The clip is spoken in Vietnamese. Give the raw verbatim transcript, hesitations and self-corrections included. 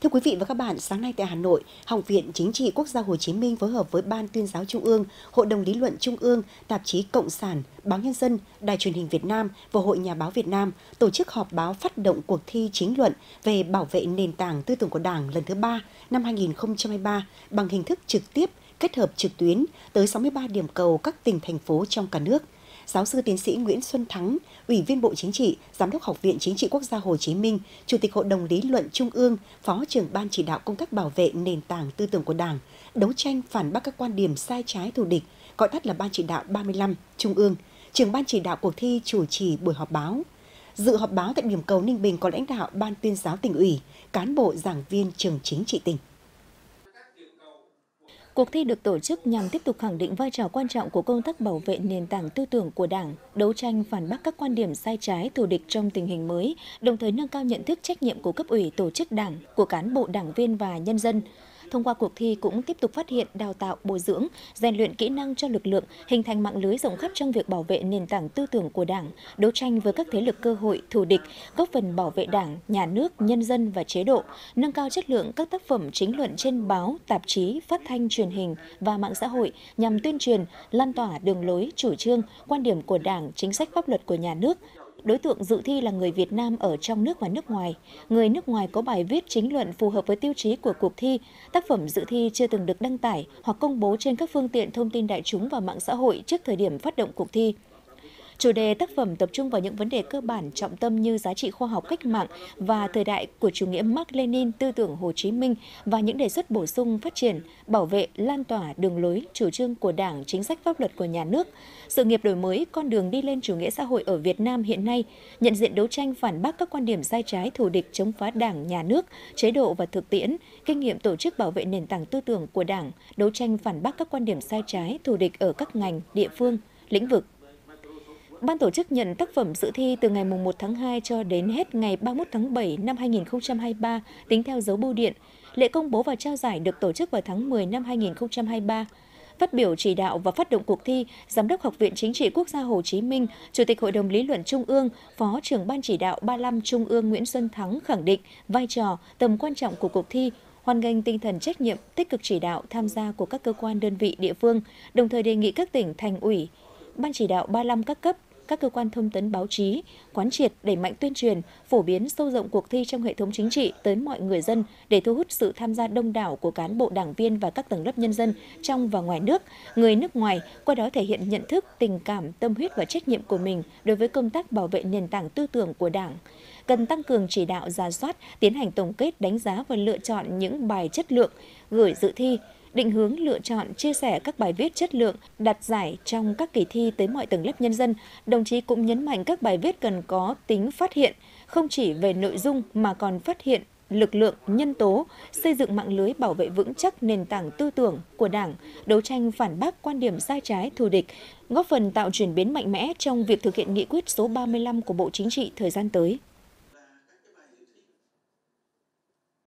Thưa quý vị và các bạn, sáng nay tại Hà Nội, Học viện Chính trị Quốc gia Hồ Chí Minh phối hợp với Ban Tuyên giáo Trung ương, Hội đồng Lý luận Trung ương, Tạp chí Cộng sản, Báo Nhân dân, Đài truyền hình Việt Nam và Hội Nhà báo Việt Nam tổ chức họp báo phát động cuộc thi chính luận về bảo vệ nền tảng tư tưởng của Đảng lần thứ ba năm hai nghìn không trăm hai mươi ba bằng hình thức trực tiếp, kết hợp trực tuyến tới sáu mươi ba điểm cầu các tỉnh, thành phố trong cả nước. Giáo sư tiến sĩ Nguyễn Xuân Thắng, Ủy viên Bộ Chính trị, Giám đốc Học viện Chính trị Quốc gia Hồ Chí Minh, Chủ tịch Hội đồng Lý luận Trung ương, Phó trưởng Ban chỉ đạo công tác bảo vệ nền tảng tư tưởng của Đảng, đấu tranh phản bác các quan điểm sai trái thù địch, gọi tắt là Ban chỉ đạo ba mươi lăm Trung ương, trưởng Ban chỉ đạo cuộc thi chủ trì buổi họp báo. Dự họp báo tại điểm cầu Ninh Bình có lãnh đạo Ban Tuyên giáo Tỉnh ủy, cán bộ giảng viên trường chính trị tỉnh. Cuộc thi được tổ chức nhằm tiếp tục khẳng định vai trò quan trọng của công tác bảo vệ nền tảng tư tưởng của Đảng, đấu tranh phản bác các quan điểm sai trái thù địch trong tình hình mới, đồng thời nâng cao nhận thức trách nhiệm của cấp ủy, tổ chức Đảng, của cán bộ đảng viên và nhân dân. Thông qua cuộc thi cũng tiếp tục phát hiện, đào tạo, bồi dưỡng, rèn luyện kỹ năng cho lực lượng, hình thành mạng lưới rộng khắp trong việc bảo vệ nền tảng tư tưởng của Đảng, đấu tranh với các thế lực cơ hội, thù địch, góp phần bảo vệ Đảng, nhà nước, nhân dân và chế độ, nâng cao chất lượng các tác phẩm chính luận trên báo, tạp chí, phát thanh, truyền hình và mạng xã hội nhằm tuyên truyền, lan tỏa đường lối, chủ trương, quan điểm của Đảng, chính sách pháp luật của nhà nước. Đối tượng dự thi là người Việt Nam ở trong nước và nước ngoài. Người nước ngoài có bài viết chính luận phù hợp với tiêu chí của cuộc thi. Tác phẩm dự thi chưa từng được đăng tải hoặc công bố trên các phương tiện thông tin đại chúng và mạng xã hội trước thời điểm phát động cuộc thi. Chủ đề tác phẩm tập trung vào những vấn đề cơ bản trọng tâm như giá trị khoa học cách mạng và thời đại của chủ nghĩa Mác Lênin, tư tưởng Hồ Chí Minh và những đề xuất bổ sung phát triển, bảo vệ, lan tỏa đường lối, chủ trương của Đảng, chính sách pháp luật của nhà nước, sự nghiệp đổi mới, con đường đi lên chủ nghĩa xã hội ở Việt Nam hiện nay, nhận diện đấu tranh phản bác các quan điểm sai trái thù địch chống phá Đảng, nhà nước, chế độ và thực tiễn, kinh nghiệm tổ chức bảo vệ nền tảng tư tưởng của Đảng, đấu tranh phản bác các quan điểm sai trái thù địch ở các ngành, địa phương, lĩnh vực. Ban tổ chức nhận tác phẩm dự thi từ ngày mùng một tháng hai cho đến hết ngày ba mươi mốt tháng bảy năm hai nghìn không trăm hai mươi ba, tính theo dấu bưu điện. Lễ công bố và trao giải được tổ chức vào tháng mười năm hai nghìn không trăm hai mươi ba. Phát biểu chỉ đạo và phát động cuộc thi, Giám đốc Học viện Chính trị Quốc gia Hồ Chí Minh, Chủ tịch Hội đồng Lý luận Trung ương, Phó trưởng Ban chỉ đạo ba mươi lăm Trung ương Nguyễn Xuân Thắng khẳng định vai trò, tầm quan trọng của cuộc thi, hoan nghênh tinh thần trách nhiệm, tích cực chỉ đạo, tham gia của các cơ quan đơn vị địa phương, đồng thời đề nghị các tỉnh, thành ủy, Ban chỉ đạo ba mươi lăm các cấp, các cơ quan thông tấn báo chí, quán triệt đẩy mạnh tuyên truyền, phổ biến sâu rộng cuộc thi trong hệ thống chính trị tới mọi người dân để thu hút sự tham gia đông đảo của cán bộ đảng viên và các tầng lớp nhân dân trong và ngoài nước, người nước ngoài, qua đó thể hiện nhận thức, tình cảm, tâm huyết và trách nhiệm của mình đối với công tác bảo vệ nền tảng tư tưởng của Đảng. Cần tăng cường chỉ đạo, rà soát, tiến hành tổng kết, đánh giá và lựa chọn những bài chất lượng, gửi dự thi, định hướng lựa chọn, chia sẻ các bài viết chất lượng, đạt giải trong các kỳ thi tới mọi tầng lớp nhân dân. Đồng chí cũng nhấn mạnh các bài viết cần có tính phát hiện, không chỉ về nội dung mà còn phát hiện lực lượng, nhân tố, xây dựng mạng lưới bảo vệ vững chắc nền tảng tư tưởng của Đảng, đấu tranh phản bác quan điểm sai trái thù địch, góp phần tạo chuyển biến mạnh mẽ trong việc thực hiện nghị quyết số ba mươi lăm của Bộ Chính trị thời gian tới.